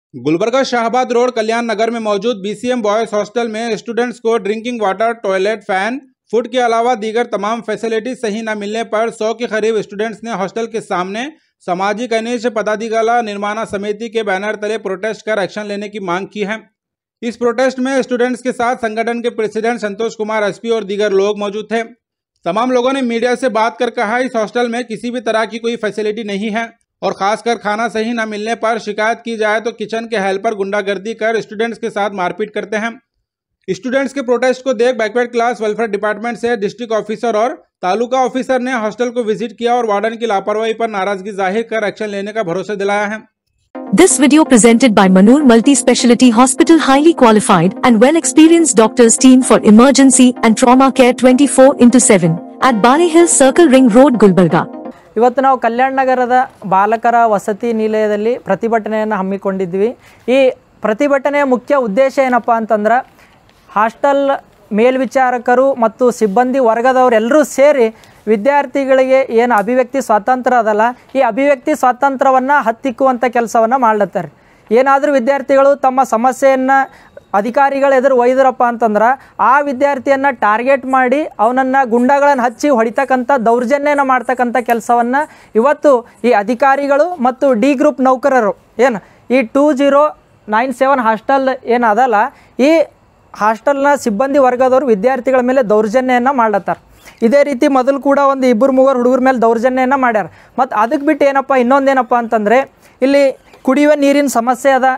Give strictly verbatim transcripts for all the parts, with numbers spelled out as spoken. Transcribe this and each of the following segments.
Gulbarga Shahabad road Kalyan Nagar में मौजूद BCM boys hostel में स्टूडेंट्स को drinking water, toilet, fan, food के अलावा दीगर तमाम फैसिलिटी सही न मिलने पर सौ के करीब स्टूडेंट्स ने हॉस्टल के सामने सामाजिक अनिष्ट पदाधिकाला निर्माण समिति के बैनर तले प्रोटेस्ट कर एक्शन लेने की मांग की है। इस प्रोटेस्ट में स्टूडेंट्स के साथ संगठन के प्रेसिडेंट संतोष कुमार एसपी और दीगर लोग मौजूद थे। तमाम लोगों ने मीडिया से बात कर कहा, इस हॉस्टल में किसी भी तरह की कोई फैसिलिटी नहीं है और खासकर खाना सही न मिलने पर शिकायत की जाए तो किचन के हेल्पर गुंडागर्दी कर स्टूडेंट्स के साथ मारपीट करते हैं। स्टूडेंट्स के प्रोटेस्ट को देख बैकवर्ड क्लास वेलफेयर डिपार्टमेंट से डिस्ट्रिक्ट ऑफिसर और तालुका ऑफिसर ने हॉस्टल को विजिट किया और वार्डन की लापरवाही पर नाराजगी जाहिर कर एक्शन लेने का भरोसा दिलाया है। This video presented by Manur Multi-Speciality Hospital, highly qualified and well-experienced doctors team for emergency and trauma care twenty-four into seven at Bari Hill Circle Ring Road, Gulbarga. ಇವತ್ತು ನಾವು ಕಲ್ಯಾಣ ನಗರದ ಬಾಲಕರ ವಸತಿ ನಿಲಯದಲ್ಲಿ ಪ್ರತಿಭಟನೆಯನ್ನು ಹಮ್ಮಿಕೊಂಡಿದ್ವಿ। ಈ ಪ್ರತಿಭಟನೆಯ ಮುಖ್ಯ ಉದ್ದೇಶ ಏನಪ್ಪ ಅಂತಂದ್ರೆ ಹಾಸ್ಟೆಲ್ ಮೇಲ್ವಿಚಾರಕರು ಮತ್ತು ಸಿಬ್ಬಂದಿ ವರ್ಗದವರೆಲ್ಲರೂ ಸೇರಿ ವಿದ್ಯಾರ್ಥಿಗಳಿಗೆ ಏನು ಅಭಿವ್ಯಕ್ತಿ ಸ್ವಾತಂತ್ರ್ಯ ಅದಲ್ಲ, ಈ ಅಭಿವ್ಯಕ್ತಿ ಸ್ವಾತಂತ್ರ್ಯವನ್ನು ಹತ್ತಿಕ್ಕುವಂಥ ಕೆಲಸವನ್ನು ಮಾಡ್ಲತ್ತಾರೆ। ಏನಾದರೂ ವಿದ್ಯಾರ್ಥಿಗಳು ತಮ್ಮ ಸಮಸ್ಯೆಯನ್ನು ಅಧಿಕಾರಿಗಳು ಎದುರು ಒಯ್ದರಪ್ಪ ಅಂತಂದ್ರೆ ಆ ವಿದ್ಯಾರ್ಥಿಯನ್ನು ಟಾರ್ಗೆಟ್ ಮಾಡಿ ಅವನನ್ನು ಗುಂಡಗಳನ್ನು ಹಚ್ಚಿ ಹೊಡಿತಕ್ಕಂಥ ದೌರ್ಜನ್ಯನ ಮಾಡ್ತಕ್ಕಂಥ ಕೆಲಸವನ್ನು ಇವತ್ತು ಈ ಅಧಿಕಾರಿಗಳು ಮತ್ತು ಡಿ ಗ್ರೂಪ್ ನೌಕರರು ಏನು ಈ two zero nine seven hostel ಏನು ಅದಲ್ಲ, ಈ ಹಾಸ್ಟೆಲ್ನ ಸಿಬ್ಬಂದಿ ವರ್ಗದವರು ವಿದ್ಯಾರ್ಥಿಗಳ ಮೇಲೆ ದೌರ್ಜನ್ಯವನ್ನು ಮಾಡ್ಲತ್ತಾರೆ। ಇದೇ ರೀತಿ ಮೊದಲು ಕೂಡ ಒಂದು ಇಬ್ಬರು ಮೂವರು ಹುಡುಗರ ಮೇಲೆ ದೌರ್ಜನ್ಯನ ಮಾಡ್ಯಾರ। ಮತ್ತು ಅದಕ್ಕೆ ಬಿಟ್ಟು ಏನಪ್ಪ ಇನ್ನೊಂದೇನಪ್ಪ ಅಂತಂದರೆ ಇಲ್ಲಿ ಕುಡಿಯುವ ನೀರಿನ ಸಮಸ್ಯೆ ಅದ,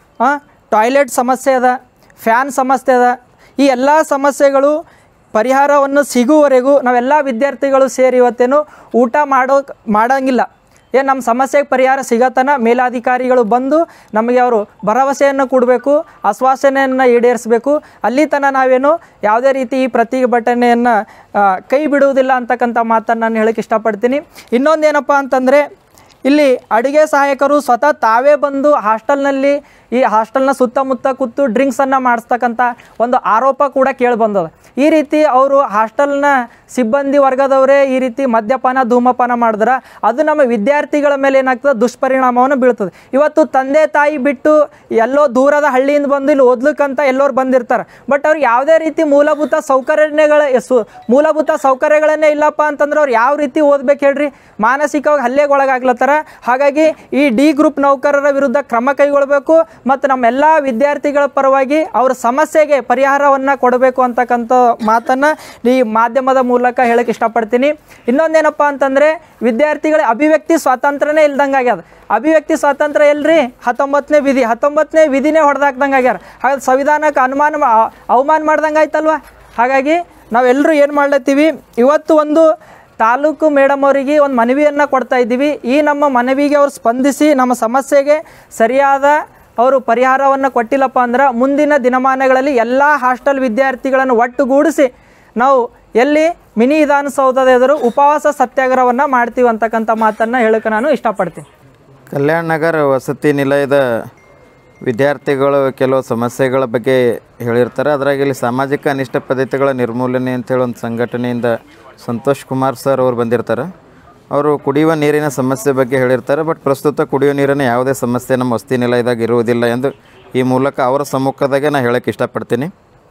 ಟಾಯ್ಲೆಟ್ ಸಮಸ್ಯೆ ಅದ, ಫ್ಯಾನ್ ಸಮಸ್ಯೆ ಅದ। ಈ ಎಲ್ಲ ಸಮಸ್ಯೆಗಳು ಪರಿಹಾರವನ್ನು ಸಿಗುವವರೆಗೂ ನಾವೆಲ್ಲ ವಿದ್ಯಾರ್ಥಿಗಳು ಸೇರಿ ಇವತ್ತೇನು ಊಟ ಮಾಡೋ ಮಾಡೋಂಗಿಲ್ಲ। ಏನು ನಮ್ಮ ಸಮಸ್ಯೆಗೆ ಪರಿಹಾರ ಸಿಗತನ ಮೇಲಾಧಿಕಾರಿಗಳು ಬಂದು ನಮಗೆ ಅವರು ಭರವಸೆಯನ್ನು ಕೊಡಬೇಕು, ಆಶ್ವಾಸನೆಯನ್ನು ಈಡೇರಿಸಬೇಕು। ಅಲ್ಲಿ ತನಕ ನಾವೇನು ಯಾವುದೇ ರೀತಿ ಈ ಪ್ರತಿಭಟನೆಯನ್ನು ಕೈ ಬಿಡುವುದಿಲ್ಲ ಅಂತಕ್ಕಂಥ ಮಾತನ್ನು ನಾನು ಹೇಳಕ್ಕೆ ಇಷ್ಟಪಡ್ತೀನಿ। ಇನ್ನೊಂದೇನಪ್ಪ ಅಂತಂದರೆ ಇಲ್ಲಿ ಅಡುಗೆ ಸಹಾಯಕರು ಸ್ವತಃ ತಾವೇ ಬಂದು ಹಾಸ್ಟೆಲ್ನಲ್ಲಿ ಈ ಹಾಸ್ಟೆಲ್ನ ಸುತ್ತಮುತ್ತ ಕೂತು ಡ್ರಿಂಕ್ಸನ್ನು ಮಾಡಿಸ್ತಕ್ಕಂಥ ಒಂದು ಆರೋಪ ಕೂಡ ಕೇಳಿ ಬಂದದ। ಈ ರೀತಿ ಅವರು ಹಾಸ್ಟೆಲ್ನ ಸಿಬ್ಬಂದಿ ವರ್ಗದವರೇ ಈ ರೀತಿ ಮದ್ಯಪಾನ ಧೂಮಪಾನ ಮಾಡಿದ್ರೆ ಅದು ನಮ್ಮ ವಿದ್ಯಾರ್ಥಿಗಳ ಮೇಲೆ ಏನಾಗ್ತದೆ ದುಷ್ಪರಿಣಾಮವನ್ನು ಬೀಳ್ತದೆ। ಇವತ್ತು ತಂದೆ ತಾಯಿ ಬಿಟ್ಟು ಎಲ್ಲೋ ದೂರದ ಹಳ್ಳಿಯಿಂದ ಬಂದು ಇಲ್ಲಿ ಓದ್ಲಿಕ್ಕಂತ ಎಲ್ಲರೂ ಬಂದಿರ್ತಾರೆ, ಬಟ್ ಅವ್ರಿಗೆ ಯಾವುದೇ ರೀತಿ ಮೂಲಭೂತ ಸೌಕರ್ಯಗಳ ಸು ಮೂಲಭೂತ ಸೌಕರ್ಯಗಳನ್ನೇ ಇಲ್ಲಪ್ಪ ಅಂತಂದ್ರೆ ಅವ್ರು ಯಾವ ರೀತಿ ಓದ್ಬೇಕು ಹೇಳ್ರಿ, ಮಾನಸಿಕವಾಗಿ ಹಲ್ಲೆಗೊಳಗಾಗ್ಲತ್ತಾರ। ಹಾಗಾಗಿ ಈ ಡಿ ಗ್ರೂಪ್ ನೌಕರರ ವಿರುದ್ಧ ಕ್ರಮ ಕೈಗೊಳ್ಳಬೇಕು ಮತ್ತು ನಮ್ಮೆಲ್ಲ ವಿದ್ಯಾರ್ಥಿಗಳ ಪರವಾಗಿ ಅವರ ಸಮಸ್ಯೆಗೆ ಪರಿಹಾರವನ್ನು ಕೊಡಬೇಕು ಅಂತಕ್ಕಂಥ ಮಾತನ್ನು ಈ ಮಾಧ್ಯಮದ ಮೂಲಕ ಹೇಳಕ್ಕೆ ಇಷ್ಟಪಡ್ತೀನಿ। ಇನ್ನೊಂದೇನಪ್ಪ ಅಂತಂದರೆ ವಿದ್ಯಾರ್ಥಿಗಳ ಅಭಿವ್ಯಕ್ತಿ ಸ್ವಾತಂತ್ರ್ಯನೇ ಇಲ್ದಂಗೆ ಆಗ್ಯದ। ಅಭಿವ್ಯಕ್ತಿ ಸ್ವಾತಂತ್ರ್ಯ ಎಲ್ರಿ ಹತ್ತೊಂಬತ್ತನೇ ವಿಧಿ ಹತ್ತೊಂಬತ್ತನೇ ವಿಧಿನೇ ಹೊಡೆದಾಕ್ದಂಗೆ ಆಗ್ಯಾರ। ಹಾಗಾಗಿ ಸಂವಿಧಾನಕ್ಕೆ ಅನುಮಾನ ಅವಮಾನ ಮಾಡ್ದಂಗೆ ಆಯ್ತಲ್ವ। ಹಾಗಾಗಿ ನಾವೆಲ್ಲರೂ ಏನು ಮಾಡ್ಲತ್ತೀವಿ, ಇವತ್ತು ಒಂದು ತಾಲೂಕು ಮೇಡಮ್ ಅವರಿಗೆ ಒಂದು ಮನವಿಯನ್ನು ಕೊಡ್ತಾ ಇದ್ದೀವಿ। ಈ ನಮ್ಮ ಮನವಿಗೆ ಅವರು ಸ್ಪಂದಿಸಿ ನಮ್ಮ ಸಮಸ್ಯೆಗೆ ಸರಿಯಾದ ಅವರು ಪರಿಹಾರವನ್ನು ಕೊಟ್ಟಿಲ್ಲಪ್ಪ ಅಂದ್ರೆ ಮುಂದಿನ ದಿನಮಾನಗಳಲ್ಲಿ ಎಲ್ಲ ಹಾಸ್ಟೆಲ್ ವಿದ್ಯಾರ್ಥಿಗಳನ್ನು ಒಟ್ಟುಗೂಡಿಸಿ ನಾವು ಎಲ್ಲಿ ಮಿನಿ ವಿಧಾನಸೌಧದ ಎದುರು ಉಪವಾಸ ಸತ್ಯಾಗ್ರಹವನ್ನು ಮಾಡ್ತೀವಿ ಅಂತಕ್ಕಂಥ ಮಾತನ್ನು ಹೇಳಕ್ಕೆ ನಾನು ಇಷ್ಟಪಡ್ತೀನಿ। ಕಲ್ಯಾಣ ನಗರ ವಸತಿ ನಿಲಯದ ವಿದ್ಯಾರ್ಥಿಗಳು ಕೆಲವು ಸಮಸ್ಯೆಗಳ ಬಗ್ಗೆ ಹೇಳಿರ್ತಾರೆ। ಅದರಾಗ ಇಲ್ಲಿ ಸಾಮಾಜಿಕ ಅನಿಷ್ಟ ಪದ್ಧತಿಗಳ ನಿರ್ಮೂಲನೆ ಅಂತೇಳಿ ಒಂದು ಸಂಘಟನೆಯಿಂದ ಸಂತೋಷ್ ಕುಮಾರ್ ಸರ್ ಅವರು ಬಂದಿರ್ತಾರೆ। ಅವರು ಕುಡಿಯುವ ನೀರಿನ ಸಮಸ್ಯೆ ಬಗ್ಗೆ ಹೇಳಿರ್ತಾರೆ, ಬಟ್ ಪ್ರಸ್ತುತ ಕುಡಿಯುವ ನೀರಿನ ಯಾವುದೇ ಸಮಸ್ಯೆ ನಮ್ಮ ವಸತಿ ನಿಲಯದಾಗ ಇರುವುದಿಲ್ಲ ಎಂದು ಈ ಮೂಲಕ ಅವರ ಸಮ್ಮುಖದಾಗೆ ನಾನು ಹೇಳೋಕ್ಕೆ ಇಷ್ಟಪಡ್ತೀನಿ।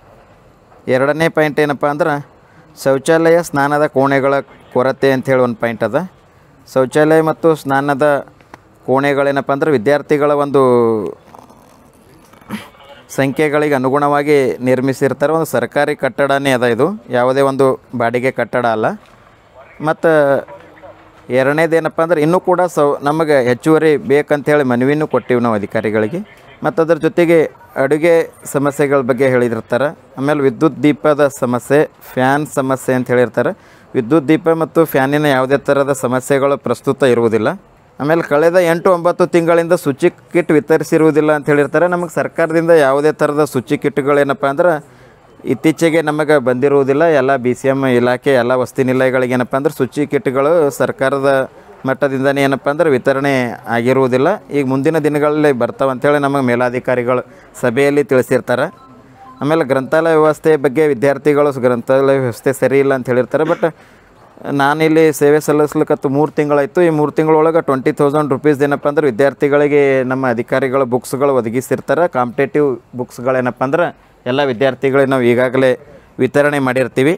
ಎರಡನೇ ಪಾಯಿಂಟ್ ಏನಪ್ಪ ಅಂದ್ರೆ ಶೌಚಾಲಯ ಸ್ನಾನದ ಕೋಣೆಗಳ ಕೊರತೆ ಅಂಥೇಳಿ ಒಂದು ಪಾಯಿಂಟ್ ಅದ। ಶೌಚಾಲಯ ಮತ್ತು ಸ್ನಾನದ ಕೋಣೆಗಳೇನಪ್ಪ ಅಂದ್ರೆ ವಿದ್ಯಾರ್ಥಿಗಳ ಒಂದು ಸಂಖ್ಯೆಗಳಿಗೆ ಅನುಗುಣವಾಗಿ ನಿರ್ಮಿಸಿರ್ತಾರೆ। ಒಂದು ಸರ್ಕಾರಿ ಕಟ್ಟಡನೇ ಅದ, ಇದು ಯಾವುದೇ ಒಂದು ಬಾಡಿಗೆ ಕಟ್ಟಡ ಅಲ್ಲ। ಮತ್ತು ಎರಡನೇದೇನಪ್ಪ ಅಂದ್ರೆ ಇನ್ನೂ ಕೂಡ ಸೌ ನಮಗೆ ಹೆಚ್ಚುವರಿ ಬೇಕಂತೇಳಿ ಮನವಿನೂ ಕೊಟ್ಟಿವಿ ನಾವು ಅಧಿಕಾರಿಗಳಿಗೆ। ಮತ್ತು ಅದರ ಜೊತೆಗೆ ಅಡುಗೆ ಸಮಸ್ಯೆಗಳ ಬಗ್ಗೆ ಹೇಳಿರ್ತಾರೆ। ಆಮೇಲೆ ವಿದ್ಯುತ್ ದೀಪದ ಸಮಸ್ಯೆ, ಫ್ಯಾನ್ ಸಮಸ್ಯೆ ಅಂತ ಹೇಳಿರ್ತಾರೆ। ವಿದ್ಯುತ್ ದೀಪ ಮತ್ತು ಫ್ಯಾನಿನ ಯಾವುದೇ ಥರದ ಸಮಸ್ಯೆಗಳು ಪ್ರಸ್ತುತ ಇರುವುದಿಲ್ಲ। ಆಮೇಲೆ ಕಳೆದ ಎಂಟು ಒಂಬತ್ತು ತಿಂಗಳಿಂದ ಶುಚಿ ಕಿಟ್ ವಿತರಿಸಿರುವುದಿಲ್ಲ ಅಂತ ಹೇಳಿರ್ತಾರೆ। ನಮಗೆ ಸರ್ಕಾರದಿಂದ ಯಾವುದೇ ಥರದ ಶುಚಿ ಕಿಟ್ಗಳೇನಪ್ಪ ಅಂದ್ರೆ ಇತ್ತೀಚೆಗೆ ನಮಗೆ ಬಂದಿರುವುದಿಲ್ಲ। ಎಲ್ಲ ಬಿ ಸಿ ಎಮ್ ಇಲಾಖೆ ಎಲ್ಲ ವಸತಿ ನಿಲಯಗಳಿಗೆ ಏನಪ್ಪ ಅಂದ್ರೆ ಶುಚಿ ಕಿಟ್ಗಳು ಸರ್ಕಾರದ ಮಟ್ಟದಿಂದನೇ ಏನಪ್ಪ ಅಂದ್ರೆ ವಿತರಣೆ ಆಗಿರುವುದಿಲ್ಲ। ಈಗ ಮುಂದಿನ ದಿನಗಳಲ್ಲಿ ಬರ್ತಾವೆ ಅಂಥೇಳಿ ನಮಗೆ ಮೇಲಾಧಿಕಾರಿಗಳು ಸಭೆಯಲ್ಲಿ ತಿಳಿಸಿರ್ತಾರೆ। ಆಮೇಲೆ ಗ್ರಂಥಾಲಯ ವ್ಯವಸ್ಥೆ ಬಗ್ಗೆ ವಿದ್ಯಾರ್ಥಿಗಳು ಗ್ರಂಥಾಲಯ ವ್ಯವಸ್ಥೆ ಸರಿ ಇಲ್ಲ ಅಂತ ಹೇಳಿರ್ತಾರೆ, ಬಟ್ ನಾನಿಲ್ಲಿ ಸೇವೆ ಸಲ್ಲಿಸ್ಲಿಕ್ಕತ್ತು ಮೂರು ತಿಂಗಳಾಯಿತು. ಈ ಮೂರು ತಿಂಗಳೊಳಗೆ ಟ್ವೆಂಟಿ ತೌಸಂಡ್ ರುಪೀಸ್ ಏನಪ್ಪ ಅಂದ್ರೆ ವಿದ್ಯಾರ್ಥಿಗಳಿಗೆ ನಮ್ಮ ಅಧಿಕಾರಿಗಳು ಬುಕ್ಸ್ಗಳು ಒದಗಿಸಿರ್ತಾರೆ. ಕಾಂಪಿಟೇಟಿವ್ ಬುಕ್ಸ್ಗಳೇನಪ್ಪ ಅಂದ್ರೆ ಎಲ್ಲ ವಿದ್ಯಾರ್ಥಿಗಳಿಗೆ ನಾವು ಈಗಾಗಲೇ ವಿತರಣೆ ಮಾಡಿರ್ತೀವಿ.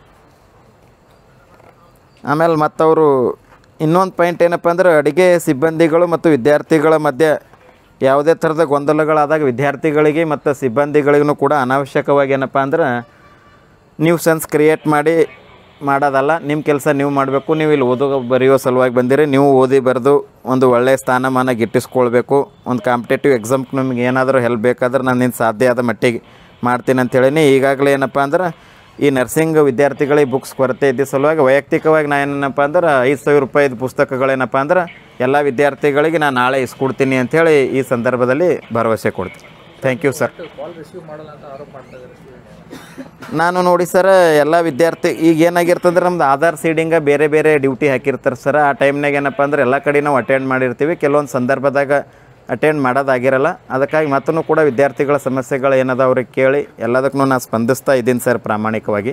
ಆಮೇಲೆ ಮತ್ತವರು ಇನ್ನೊಂದು ಪಾಯಿಂಟ್ ಏನಪ್ಪ ಅಂದ್ರೆ ಅಡುಗೆ ಸಿಬ್ಬಂದಿಗಳು ಮತ್ತು ವಿದ್ಯಾರ್ಥಿಗಳ ಮಧ್ಯೆ ಯಾವುದೇ ಥರದ ಗೊಂದಲಗಳಾದಾಗ ವಿದ್ಯಾರ್ಥಿಗಳಿಗೆ ಮತ್ತು ಸಿಬ್ಬಂದಿಗಳಿಗೂ ಕೂಡ ಅನಾವಶ್ಯಕವಾಗಿ ಏನಪ್ಪ ಅಂದ್ರೆ ನ್ಯೂಸೆನ್ಸ್ ಕ್ರಿಯೇಟ್ ಮಾಡಿ ಮಾಡೋದಲ್ಲ. ನಿಮ್ಮ ಕೆಲಸ ನೀವು ಮಾಡಬೇಕು. ನೀವು ಇಲ್ಲಿ ಓದೋ ಬರೆಯೋ ಸಲುವಾಗಿ ಬಂದಿರಿ, ನೀವು ಓದಿ ಬರೆದು ಒಂದು ಒಳ್ಳೆಯ ಸ್ಥಾನಮಾನ ಗಿಟ್ಟಿಸ್ಕೊಳ್ಬೇಕು. ಒಂದು ಕಾಂಪಿಟೇಟಿವ್ ಎಕ್ಸಾಮ್ಗೆ ನಿಮ್ಗೆ ಏನಾದರೂ ಹೆಲ್ಪ್ ಬೇಕಾದ್ರೆ ನಾನು ನಿನ್ನ ಸಾಧ್ಯ ಆದ ಮಟ್ಟಿಗೆ ಮಾಡ್ತೀನಿ ಅಂತೇಳೀನಿ. ಈಗಾಗಲೇ ಏನಪ್ಪ ಅಂದ್ರೆ ಈ ನರ್ಸಿಂಗ್ ವಿದ್ಯಾರ್ಥಿಗಳಿಗೆ ಬುಕ್ಸ್ ಕೊರತೆ ಇದ್ದ ಸಲುವಾಗಿ ವೈಯಕ್ತಿಕವಾಗಿ ನಾನು ಏನಪ್ಪ ಅಂದ್ರೆ ಐದು ಸಾವಿರ ರೂಪಾಯಿದ ಪುಸ್ತಕಗಳೇನಪ್ಪ ಅಂದ್ರೆ ಎಲ್ಲ ವಿದ್ಯಾರ್ಥಿಗಳಿಗೆ ನಾನು ನಾಳೆ ಇಸ್ಕೊಡ್ತೀನಿ ಅಂಥೇಳಿ ಈ ಸಂದರ್ಭದಲ್ಲಿ ಭರವಸೆ ಕೊಡ್ತೀನಿ. Thank you sir. ನಾನು ನೋಡಿ ಸರ್, ಎಲ್ಲ ವಿದ್ಯಾರ್ಥಿ ಈಗ ಏನಾಗಿರ್ತಂದ್ರೆ ನಮ್ದು ಆಧಾರ್ ಸೀಡಿಂಗ ಬೇರೆ ಬೇರೆ ಡ್ಯೂಟಿ ಹಾಕಿರ್ತಾರೆ ಸರ್. ಆ ಟೈಮ್ನಾಗ ಏನಪ್ಪ ಅಂದ್ರೆ ಎಲ್ಲ ಕಡೆ ನಾವು ಅಟೆಂಡ್ ಮಾಡಿರ್ತೀವಿ. ಕೆಲವೊಂದು ಸಂದರ್ಭದಾಗ ಅಟೆಂಡ್ ಮಾಡೋದಾಗಿರಲ್ಲ. ಅದಕ್ಕಾಗಿ ಮತ್ತೂ ಕೂಡ ವಿದ್ಯಾರ್ಥಿಗಳ ಸಮಸ್ಯೆಗಳು ಏನದ ಅವ್ರಿಗೆ ಕೇಳಿ ಎಲ್ಲದಕ್ಕೂ ನಾನು ಸ್ಪಂದಿಸ್ತಾ ಇದ್ದೀನಿ ಸರ್ ಪ್ರಾಮಾಣಿಕವಾಗಿ.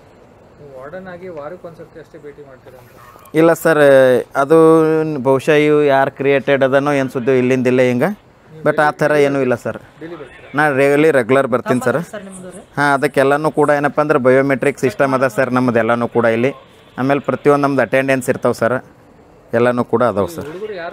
ಇಲ್ಲ ಸರ್, ಅದು ಬಹುಶಃ ಇವು ಯಾರು ಕ್ರಿಯೇಟೆಡ್ ಅದನ್ನೋ ಏನು ಸುದ್ದಿ ಇಲ್ಲಿಂದಿಲ್ಲ ಹಿಂಗೆ, ಬಟ್ ಆ ಥರ ಏನೂ ಇಲ್ಲ ಸರ್. ನಾನು ರೇಗಲಿ ರೆಗ್ಯುಲರ್ ಬರ್ತೀನಿ ಸರ್. ಹಾಂ, ಅದಕ್ಕೆಲ್ಲನೂ ಕೂಡ ಏನಪ್ಪ ಅಂದ್ರೆ ಬಯೋಮೆಟ್ರಿಕ್ ಸಿಸ್ಟಮ್ ಅದ ಸರ್ ನಮ್ಮದು ಎಲ್ಲನೂ ಕೂಡ ಇಲ್ಲಿ. ಆಮೇಲೆ ಪ್ರತಿಯೊಂದು ನಮ್ದು ಅಟೆಂಡೆನ್ಸ್ ಇರ್ತಾವೆ ಸರ್, ಎಲ್ಲನೂ ಕೂಡ ಅದಾವೆ ಸರ್.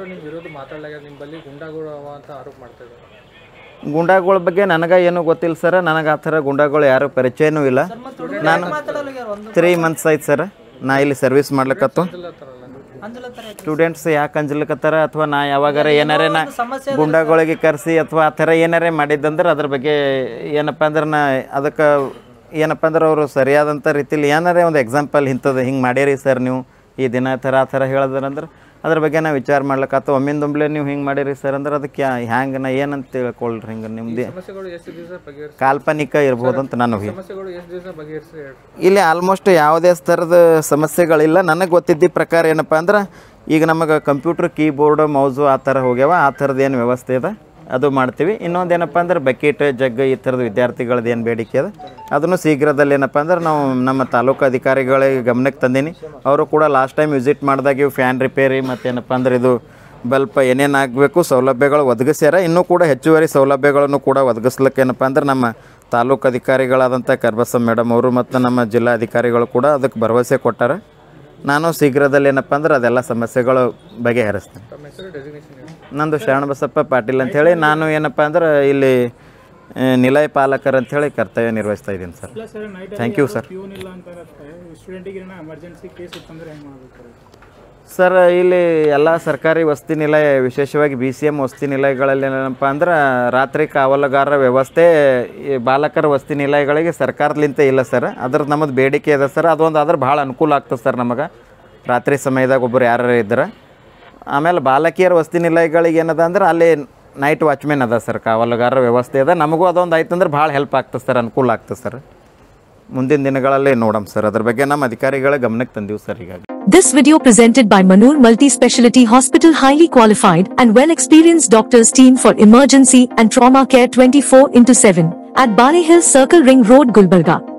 ಗುಂಡಾಗಳ ಬಗ್ಗೆ ನನಗೆ ಏನೂ ಗೊತ್ತಿಲ್ಲ ಸರ್. ನನಗೆ ಆ ಥರ ಗುಂಡಾಗಳು ಯಾರು ಪರಿಚಯನೂ ಇಲ್ಲ. ನಾನು ತ್ರೀ ಮಂತ್ಸ್ ಆಯ್ತು ಸರ್ ನಾ ಇಲ್ಲಿ ಸರ್ವಿಸ್ ಮಾಡ್ಲಿಕ್ಕತ್ತು. ಸ್ಟೂಡೆಂಟ್ಸ್ ಯಾಕೆ ಅಂಜಲಿಕತ್ತಾರ ಅಥವಾ ನಾ ಯಾವಾಗಾರ ಏನಾರೇ ನಾ ಗುಂಡಾಗಳಿಗೆ ಕರೆಸಿ ಅಥವಾ ಆ ಥರ ಏನಾರೇ ಮಾಡಿದ್ದಂದ್ರೆ ಅದ್ರ ಬಗ್ಗೆ ಏನಪ್ಪ ಅಂದ್ರೆ ನಾ ಅದಕ್ಕೆ ಏನಪ್ಪ ಅಂದ್ರೆ ಅವರು ಸರಿಯಾದಂಥ ರೀತಿಲಿ ಏನಾರೇ ಒಂದು ಎಕ್ಸಾಂಪಲ್ ಇಂಥದ್ದು ಹಿಂಗೆ ಮಾಡ್ಯಾರಿ ಸರ್ ನೀವು ಈ ದಿನ ಥರ ಆ ಥರ ಹೇಳಿದ್ರಂದ್ರೆ ಅದ್ರ ಬಗ್ಗೆ ನಾವು ವಿಚಾರ ಮಾಡ್ಲಿಕ್ಕೆ ಒಮ್ಮಿಂದೊಂಬ್ಲೆ ನೀವು ಹಿಂಗೆ ಮಾಡಿರಿ ಸರ್ ಅಂದ್ರೆ ಅದಕ್ಕೆ ಹ್ಯಾಂಗೆ ನಾ ಏನಂತ ತಿಳ್ಕೊಳ್ರಿ. ಹಿಂಗೆ ನಿಮ್ಮದು ಕಾಲ್ಪನಿಕ ಇರ್ಬೋದು ಅಂತ ನಾನು ಇಲ್ಲಿ ಆಲ್ಮೋಸ್ಟ್ ಯಾವುದೇ ಥರದ ಸಮಸ್ಯೆಗಳಿಲ್ಲ. ನನಗೆ ಗೊತ್ತಿದ್ದ ಪ್ರಕಾರ ಏನಪ್ಪ ಅಂದ್ರೆ ಈಗ ನಮಗೆ ಕಂಪ್ಯೂಟರ್ ಕೀಬೋರ್ಡು ಮೌಸು ಆ ಥರ ಹೋಗ್ಯಾವ. ಆ ಥರದ್ದು ಏನು ವ್ಯವಸ್ಥೆ ಇದೆ ಅದು ಮಾಡ್ತೀವಿ. ಇನ್ನೊಂದು ಏನಪ್ಪ ಅಂದ್ರೆ ಬಕೆಟ್ ಜಗ್ ಈ ಥರದ ವಿದ್ಯಾರ್ಥಿಗಳದ್ದು ಏನು ಬೇಡಿಕೆ ಅದ ಅದನ್ನು ಶೀಘ್ರದಲ್ಲಿ ಏನಪ್ಪ ಅಂದ್ರೆ ನಾವು ನಮ್ಮ ತಾಲೂಕು ಅಧಿಕಾರಿಗಳಿಗೆ ಗಮನಕ್ಕೆ ತಂದೀನಿ. ಅವರು ಕೂಡ ಲಾಸ್ಟ್ ಟೈಮ್ ವಿಸಿಟ್ ಮಾಡಿದಾಗ ಇವು ಫ್ಯಾನ್ ರಿಪೇರಿ ಮತ್ತು ಏನಪ್ಪ ಅಂದ್ರೆ ಇದು ಬಲ್ಪ್ ಏನೇನು ಆಗಬೇಕು ಸೌಲಭ್ಯಗಳು ಒದಗಿಸ್ಯಾರ. ಇನ್ನೂ ಕೂಡ ಹೆಚ್ಚುವರಿ ಸೌಲಭ್ಯಗಳನ್ನು ಕೂಡ ಒದಗಿಸ್ಲಿಕ್ಕೆ ಏನಪ್ಪ ಅಂದ್ರೆ ನಮ್ಮ ತಾಲೂಕು ಅಧಿಕಾರಿಗಳಾದಂಥ ಕರ್ಬಸಮ್ ಮೇಡಮ್ ಅವರು ಮತ್ತು ನಮ್ಮ ಜಿಲ್ಲಾ ಅಧಿಕಾರಿಗಳು ಕೂಡ ಅದಕ್ಕೆ ಭರವಸೆ ಕೊಟ್ಟಾರ. ನಾನು ಶೀಘ್ರದಲ್ಲಿ ಏನಪ್ಪ ಅಂದ್ರೆ ಅದೆಲ್ಲ ಸಮಸ್ಯೆಗಳು ಬಗೆಹರಿಸ್ತೇನೆ. ನಂದು ಶರಣಬಸಪ್ಪ ಪಾಟೀಲ್ ಅಂಥೇಳಿ, ನಾನು ಏನಪ್ಪ ಅಂದ್ರೆ ಇಲ್ಲಿ ನಿಲಯ ಪಾಲಕರು ಅಂಥೇಳಿ ಕರ್ತವ್ಯ ನಿರ್ವಹಿಸ್ತಾ ಇದ್ದೀನಿ sir. Thank you sir. Sir ಇಲ್ಲಿ ಎಲ್ಲ ಸರ್ಕಾರಿ ವಸತಿ ನಿಲಯ ವಿಶೇಷವಾಗಿ ಬಿ ಸಿ ಎಮ್ ವಸತಿ ನಿಲಯಗಳಲ್ಲಿ ಏನಪ್ಪ ಅಂದ್ರೆ ರಾತ್ರಿ ಕಾವಲುಗಾರರ ವ್ಯವಸ್ಥೆ ಈ ಬಾಲಕರ ವಸತಿ ನಿಲಯಗಳಿಗೆ ಸರ್ಕಾರದಿಂದ ಇಲ್ಲ ಸರ್. ಅದ್ರದ್ದು ನಮ್ಮದು ಬೇಡಿಕೆ ಇದೆ ಸರ್. ಅದೊಂದು ಆದ್ರೆ ಭಾಳ ಅನುಕೂಲ ಆಗ್ತದೆ ಸರ್ ನಮಗೆ ರಾತ್ರಿ ಸಮಯದಾಗ ಒಬ್ಬರು ಯಾರು ಇದ್ರೆ. ಆಮೇಲೆ ಬಾಲಕಿಯರ ವಸತಿ ನಿಲಯಗಳಿಗೆ ಏನದ ಅಂದ್ರೆ ಅಲ್ಲಿ ನೈಟ್ ವಾಚ್ಮೆನ್ ಅದ ಸರ್, ಕಾವಲುಗಾರರ ವ್ಯವಸ್ಥೆ ಅದ. ನಮಗೂ ಅದೊಂದು ಆಯ್ತು ಅಂದ್ರೆ ಭಾಳ ಹೆಲ್ಪ್ ಆಗ್ತದೆ ಸರ್, ಅನುಕೂಲ ಆಗ್ತದೆ ಸರ್. ಮುಂದಿನ ದಿನಗಳಲ್ಲಿ ನೋಡಮ್ ಸರ್, ಅದ್ರ ಬಗ್ಗೆ ನಮ್ಮ ಅಧಿಕಾರಿಗಳ ಗಮನಕ್ಕೆ ತಂದೀವಿ ಸರ್. ಹೀಗಾಗಿ This video presented by Manur Multi-Speciality Hospital, highly qualified and well-experienced doctors team for emergency and trauma care twenty-four into seven at Bali Hill Circle Ring Road, Gulbarga.